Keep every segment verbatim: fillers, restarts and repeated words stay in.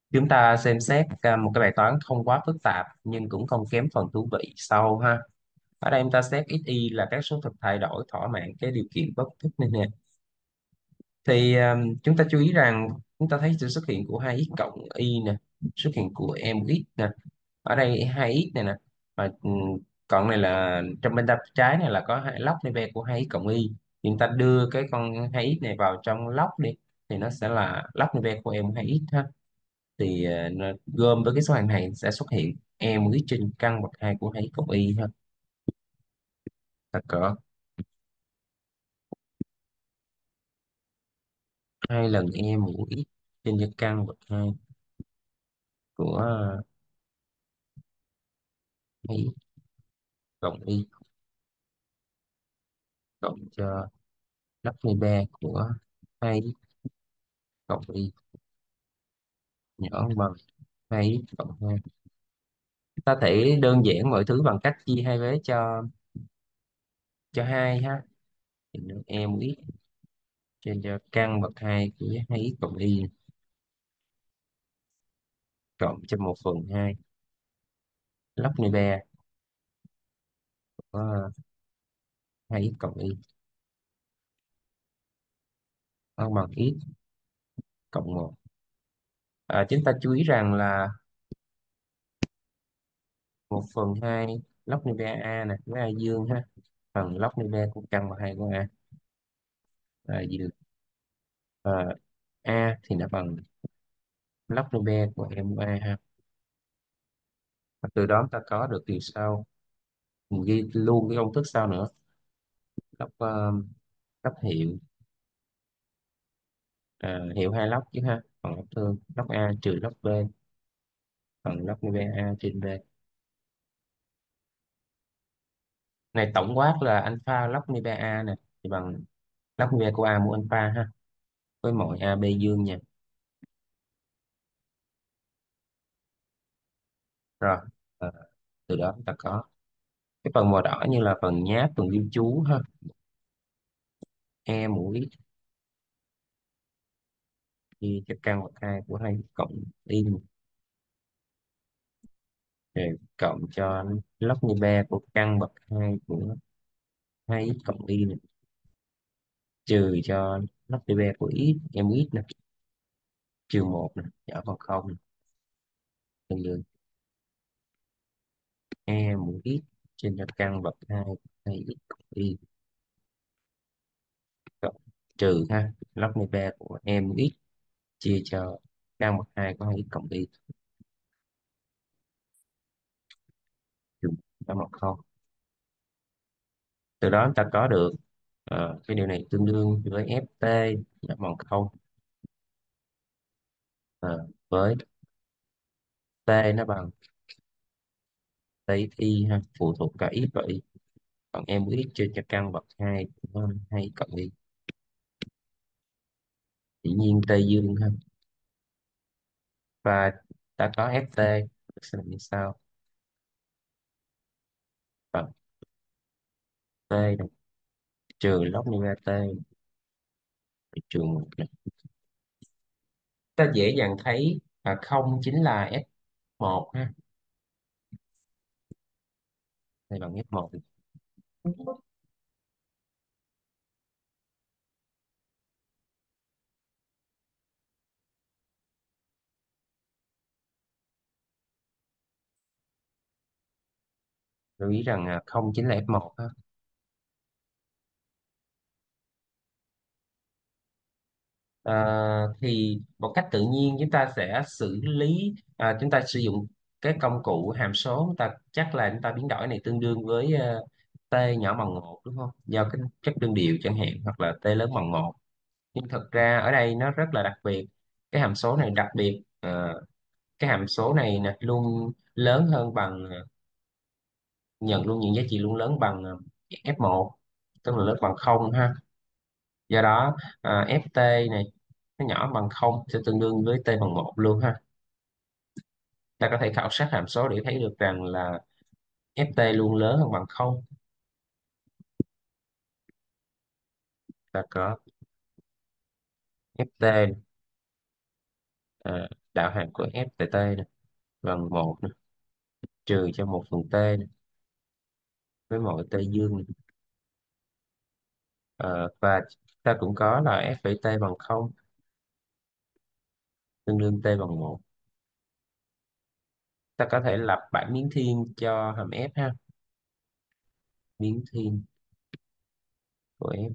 Chúng ta xem xét à, một cái bài toán không quá phức tạp nhưng cũng không kém phần thú vị sau ha. Ở đây chúng ta xét xy là các số thực thay đổi thỏa mãn cái điều kiện bất thức này nè. Thì à, chúng ta chú ý rằng chúng ta thấy sự xuất hiện của hai x cộng y nè, xuất hiện của em x nè. Ở đây hai x này nè. Và ừ, còn này là trong bên tay trái này là có hai log neve của hai x cộng y. Chúng ta đưa cái con hai x này vào trong log đi thì nó sẽ là log neve của em hai x ha. Thì ờ, nó gom với cái số hàng này sẽ xuất hiện e mũ trên căn bậc hai của hai cộng y ha. Là cỡ hai lần e mũ x trên cho căn bậc hai của ờ, hai cộng y cộng cho lắp hai ba của hai cộng y nhỏ bằng hai cộng hai. Ta thể đơn giản mọi thứ bằng cách chia hai vế cho cho hai ha. Thì nó e mũ x trên cho căn bậc hai của hai cộng y cộng cho một phần hai lắp hai ba của hai cộng y nó bằng x cộng một. À, chúng ta chú ý rằng là một phần hai log neve a nè với a dương ha, phần log neve của căn và hai của a là gì được. à, a thì nó bằng log neve của em của a ha. Và từ đó ta có được điều sau. Mình ghi luôn cái công thức sau nữa. log uh, log hiệu, à, hiệu hai log chứ ha, phần log thương log a trừ log b, phần log neve a trên b. Này tổng quát là alpha log neve a nè thì bằng log neve của a mũ alpha ha, với mọi a b dương nha. Rồi, ờ, từ đó chúng ta có cái phần màu đỏ như là phần nháp, phần ghi chú ha. E mũ x thì cho căn bậc hai của hai cộng y rồi cộng cho log như ba của căn bậc hai của hai x cộng y này, trừ cho log như ba của x em x này, trừ một này nhỏ bằng không này, tương đương e mũ x trên cho căn bậc hai hai x cộng y cộng trừ ha log như ba của em x chia cho căn bậc hai của hai x cộng y trừ nhỏ bằng không. Từ đó chúng ta có được ờ, cái điều này tương đương với ft nhỏ bằng không. Ờ, với t nó bằng t y ha, phụ thuộc cả x và y, còn em x trên cho căn bậc hai của hai cộng y, dĩ nhiên t dương ha. Và ta có ft sẽ là như sau. Bằng t này, trừ log như t trừ một này. Ta dễ dàng thấy à, không chính là f một ha, này bằng f một. Lưu ý rằng à, không chính là f một ha. Ờ, thì một cách tự nhiên chúng ta sẽ xử lý, à, chúng ta sử dụng cái công cụ hàm số, chúng ta chắc là chúng ta biến đổi này tương đương với ờ, t nhỏ bằng một đúng không, do cái chất đơn điệu chẳng hạn, hoặc là t lớn bằng một. Nhưng thực ra ở đây nó rất là đặc biệt, cái hàm số này đặc biệt. Ờ, cái hàm số này nè luôn lớn hơn bằng, nhận luôn những giá trị luôn lớn bằng ờ, f một, tức là lớn bằng không ha. Do đó à, ft này nó nhỏ bằng không sẽ tương đương với t bằng một luôn ha. Ta có thể khảo sát hàm số để thấy được rằng là ft luôn lớn hơn bằng không. Ta có ft đạo hàm của f tại t nè, bằng một nè, trừ cho một phần t nè, với mọi t dương nè. Ờ, và ta cũng có là f phẩy t bằng không, tương đương t bằng một. Ta có thể lập bảng biến thiên cho hàm f ha. Biến thiên của f,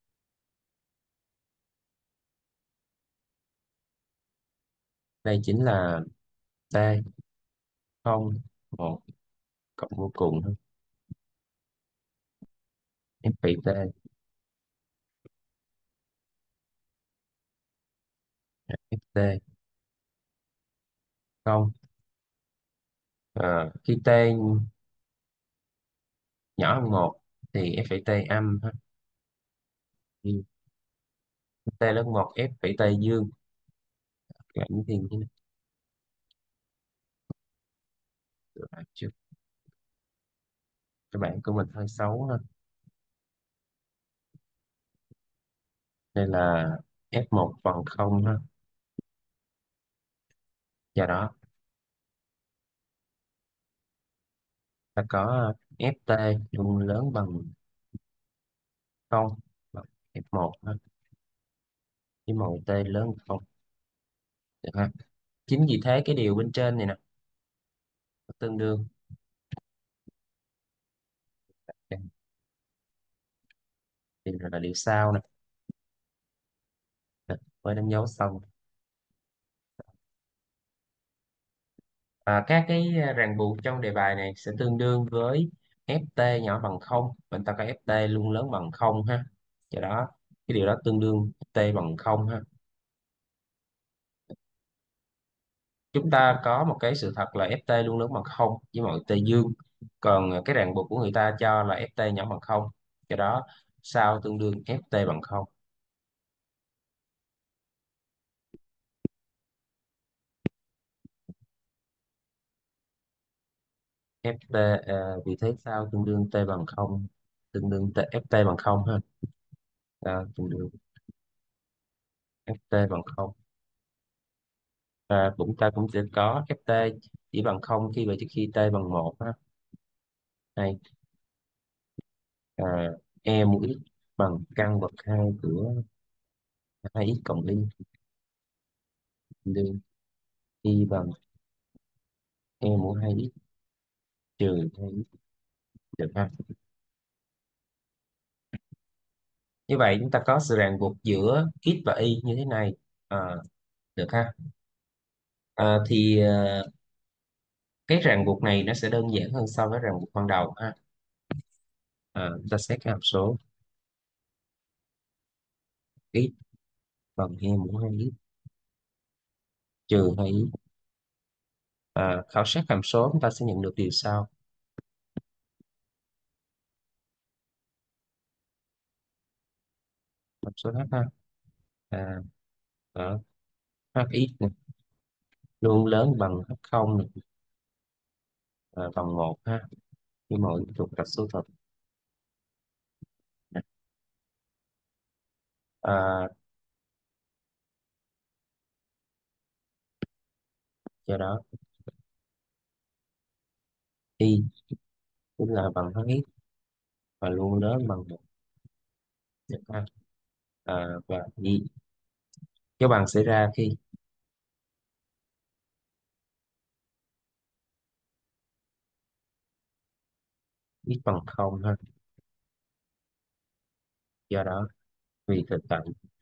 đây chính là t không một cộng vô cùng ha. F phẩy t, ft không. Ờ, khi t nhỏ hơn một thì f phẩy t âm ha. Khi t lớn một, f phẩy t dương. Bảng biến thiên thế này. Được rồi, trước cái bảng của mình hơi xấu ha. Đây là f một bằng không ha. Do đó ta có ft luôn lớn bằng không, bằng f một ha, với mọi t lớn hơn không. Được ha. Chính vì thế cái điều bên trên này nè nó tương đương. Đây, thì là điều sau nè. Nè, với đánh dấu xong. À, các cái à, ràng buộc trong đề bài này sẽ tương đương với ft nhỏ bằng không, mình ta có ft luôn lớn bằng không ha. Do đó cái điều đó tương đương t bằng không ha. Chúng ta có một cái sự thật là ft luôn lớn bằng không với mọi t dương, còn cái ràng buộc của người ta cho là ft nhỏ bằng không. Do đó sao tương đương ft bằng không. ft ờ, vì thế sao tương đương t bằng không, tương đương t, ft bằng không ha. Sao tương đương ft bằng không. À, cũng ta cũng sẽ có ft chỉ bằng không khi và trước khi t bằng một ha. Hay à, e mũ x bằng căn bậc hai của hai x cộng y, tương y bằng e mũ hai x trừ hai x. Được ha. Như vậy chúng ta có sự ràng buộc giữa x và y như thế này. À, được ha. À, thì à, cái ràng buộc này nó sẽ đơn giản hơn so với ràng buộc ban đầu ha. À, chúng ta xét cái hàm số x bằng e mũ hai x trừ hai x. À, khảo sát hàm số chúng ta sẽ nhận được điều sau. Hàm số h ha. À, đó, hx này, luôn lớn bằng h không này, à, bằng một ha, khi mọi trục trặc số thật. À, do đó y cũng là bằng hx và luôn lớn bằng một. Được ha. À, và y cái bằng xảy ra khi x bằng không ha. Do đó vì thực tại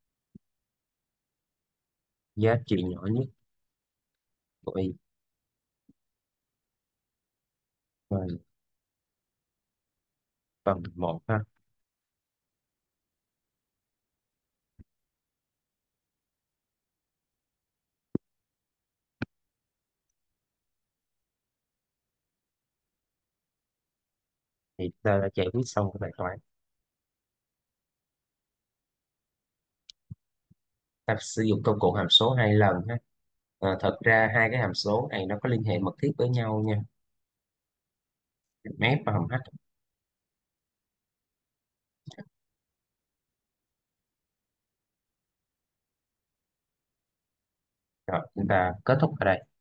giá trị nhỏ nhất của y và bằng một ha. Thì ta đã giải quyết xong cái bài toán. Ta sử dụng công cụ hàm số hai lần ha. À, thật ra hai cái hàm số này nó có liên hệ mật thiết với nhau nha, hàm f và hàm h. Rồi chúng ta kết thúc ở đây.